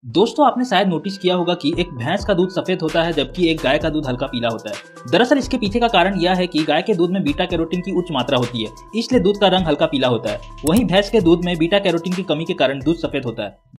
दोस्तों आपने शायद नोटिस किया होगा कि एक भैंस का दूध सफेद होता है जबकि एक गाय का दूध हल्का पीला होता है। दरअसल इसके पीछे का कारण यह है कि गाय के दूध में बीटा कैरोटीन की उच्च मात्रा होती है, इसलिए दूध का रंग हल्का पीला होता है। वहीं भैंस के दूध में बीटा कैरोटीन की कमी के कारण दूध सफेद होता है।